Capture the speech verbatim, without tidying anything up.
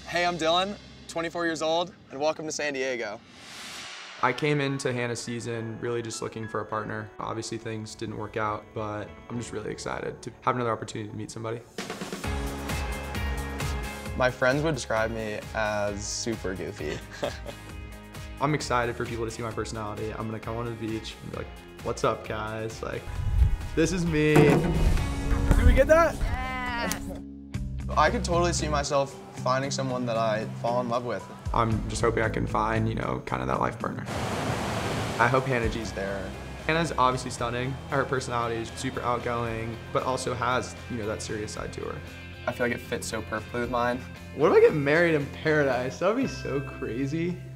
Hey, I'm Dylan, twenty-four years old, and welcome to San Diego. I came into Hannah's season really just looking for a partner. Obviously things didn't work out, but I'm just really excited to have another opportunity to meet somebody. My friends would describe me as super goofy. I'm excited for people to see my personality. I'm gonna come onto the beach and be like, what's up guys? Like, this is me. Did we get that? Yeah. I could totally see myself finding someone that I fall in love with. I'm just hoping I can find, you know, kind of that life partner. I hope Hannah G's there. Hannah's obviously stunning. Her personality is super outgoing, but also has, you know, that serious side to her. I feel like it fits so perfectly with mine. What if I get married in paradise? That would be so crazy.